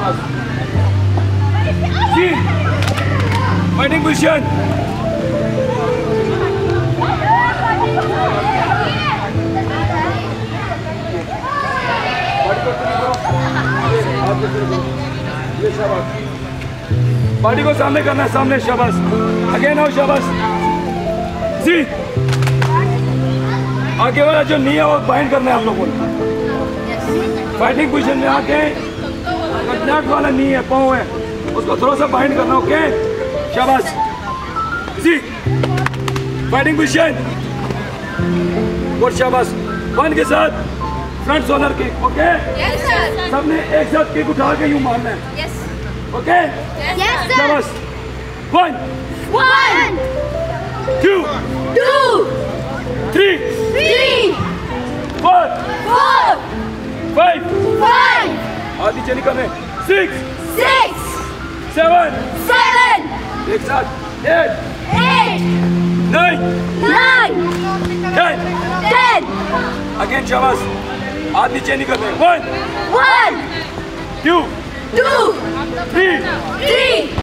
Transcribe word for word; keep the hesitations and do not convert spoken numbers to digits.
शाबाश। जी fighting position. ये शाबाश। बॉडी को सामने करना है, सामने शाबाश। अगेन आओ शाबाश। जी आगे वाला जो नी है वो बाइंड करना है आप लोगों को। फाइटिंग पोजीशन में आके नेट वाला नी है, पाँव है, उसको थोड़ा सा बाइंड करना। ओके शाबाश। जी फाइटिंग पोजीशन। गुड शाबाश। वन के साथ front solar kick. Okay yes sir. सबने एक साथ किक उठा के यूं मारना है। Yes okay yes sir. शाबाश। One one two two three three four four five five आधी चली कर रहे सिक्स सिक्स सेवन सेवन एक साथ eight eight nine nine ten ten again शाबाश। हाथ नीचे नहीं कर रहे। One one two two three three